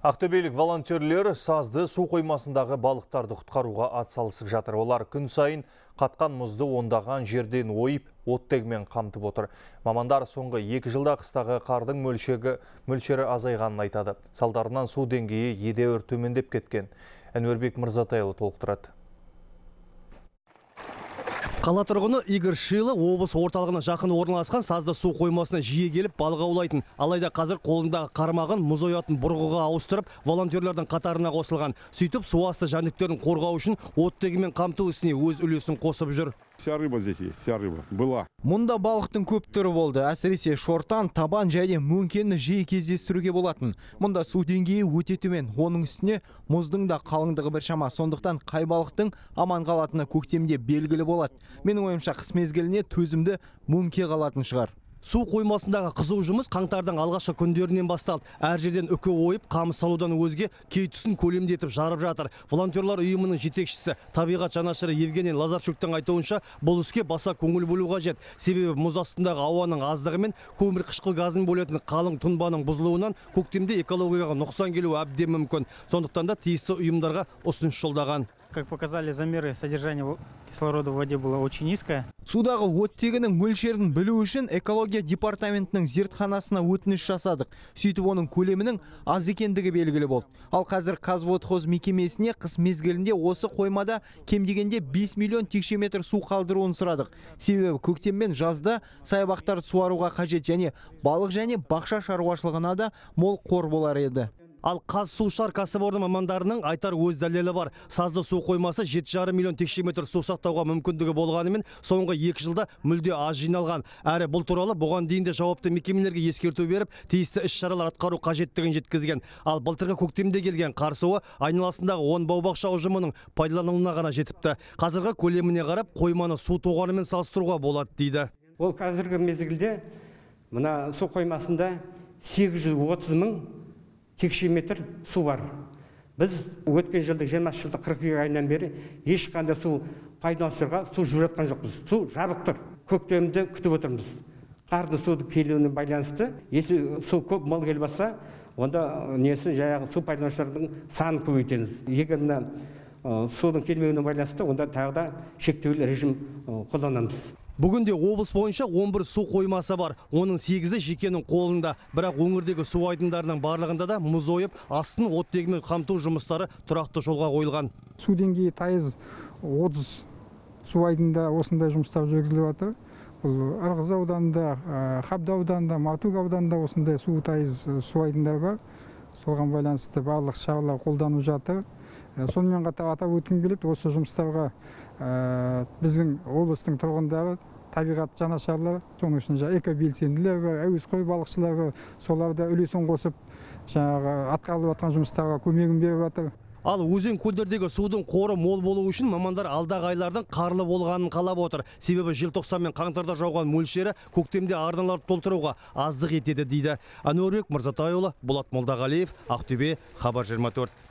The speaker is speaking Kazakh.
Ақтөбелік волонтерлер сазды су қоймасындағы балықтарды құтқаруға атсалысып жатыр. Олар күн сайын қатқан мұзды ондаған жерден ойып, оттегімен қамтып отыр. Мамандар соңғы 2 жылда қыстағы қардың мөлшері азайғанын айтады. Салдарынан су деңгейі едәуір төмендеп кеткен. Әнуарбек Мырзатайұлы толықтырады. Қала тұрғыны Игорь Шилы облыс орталығына жақын орналасқан сазды су қоймасына жиі келіп балық аулайтын. Алайда қазір қолындағы қармағын мұз оятын бұрғыға ауыстырып, волонтерлердің қатарына қосылған. Сөйтіп су асты жәндіктерін қорғау үшін оттегімен қамту ісіне өз үлесін қосып жүр. Вся рыба здесь есть, вся рыба была. Мұнда балықтың көп түрі болды. Әсіресе шортан, табан және мөңкені жиі кездестіруге болатын. Мұнда су деңгейі өте төмен. Оның үстіне мұздың да қалыңдығы біршама. Сондықтан қай балықтың аман қалатыны көктемде белгілі болады. Менің ойымша қыс мезгіліне төзімді мөңке қалатын шығар. Су қоймасындағы қызу жұмыс қаңтардың алғашқы күндерінен басталды. Әр жерден үкі ойып, қамыс салудан өзге кей тұсын көлемдетіп жарып жатыр. Волонтерлар ұйымының жетекшісі, табиғат жанашыры Евгений Лазарчуктың айтуынша, бұл іске баса көңіл бөлу қажет. Себебі мұз астындағы ауаның аздығы мен көмір қышқыл газын бөлетін қалың тұнбаның бұзылуынан көктемде экологияға нұқсан келуі әбден мүмкін. Сондықтан да тиісті ұйымдарға ұсыныс жолдаған. Как показали замеры, содержание кислорода в воде было очень низкое. Судағы оттегінің мөлшерін білу үшін экология департаментінің зертханасына өтініш жасадық. Сөйтіп оның көлемінің аз екендігі белгілі болды. Ал қазір Қазводхоз мекемесіне қыс мезгілінде осы қоймада кем дегенде 5 миллион текше метр су қалдыруын сұрадық. Себебі көктем мен жазда саябақтарды суаруға қажет және балық және бақша шаруашылығына да мол қор болар еді. Ал Қазсушар кәсіпорны мамандарының айтар өз дәлелі бар. Сазды су қоймасы 7,5 миллион текше метр су сақтауға мүмкіндігі болғанымен, соңғы 2 жылда мүлде аз жиналған. Әрі бұл туралы бұған дейін де жауапты мекемелерге ескерту беріп, тиісті іс-шаралар атқару қажеттігін жеткізген. Ал былтырғы көктемде келген қар суы айналасындағы 10 бау-бақша ұжымының пайдалануына ғана жетіпті. Қазіргі көлеміне қарап, қойманы су тоғанымен салыстыруға болады дейді. Ол қазіргі мезгілде мына су қоймасында 830 мың текше метр су бар. Біз өткен жылдың 20 жылдың 40 айынан бері ешқандай су пайдаланушыларға су жіберіп жатқан жоқпыз. Су жабық тұр. Көктемді күтіп отырмыз. Қардың судың келуіне байланысты, если су көп мол келіп жатса, онда несін жаңағы су пайдаланушылардың санын көбейтеміз. Егер мына судың келмеуіне байланысты, онда тағы да шектеулі режим қолданамыз. Бүгінде облыс бойынша 11 су қоймасы бар. Оның 8-і жекенің қолында. Бірақ өңірдегі су айдындарының барлығында да мұз ойып, астын оттегімен қамту жұмыстары тұрақты жолға қойылған. Су деңгейі тайыз 30 су айдында осындай жұмыстар жүргізіліп жатыр. Бұл Ырғыз ауданында, Қабда ауданында, Матуг ауданында осындай су тайыз су айдындар бар. Соған байланысты барлық шаралар қолданып жатыр. Сонымен қатар атап өткім келеді, осы жұмыстарға біздің облыстың тұрғындары, табиғат жанашырлары, соның ішінде экобелсенділер бар, әуесқой балықшылары, соларда үлесін қосып, жаңағы атқарылып жатқан жұмыстарға көмегін беріп жатыр. Ал өзен көлдердегі судың қоры мол болу үшін мамандар алдағы айлардың қарлы болғанын қалап отыр. Себебі желтоқсан мен қаңтарда жауған мөлшері көктемде арналарды толтыруға аздық етеді дейді. Әнуарбек Мырзатайұлы, Болат Молдағалиев, Ақтөбе, Хабар 24.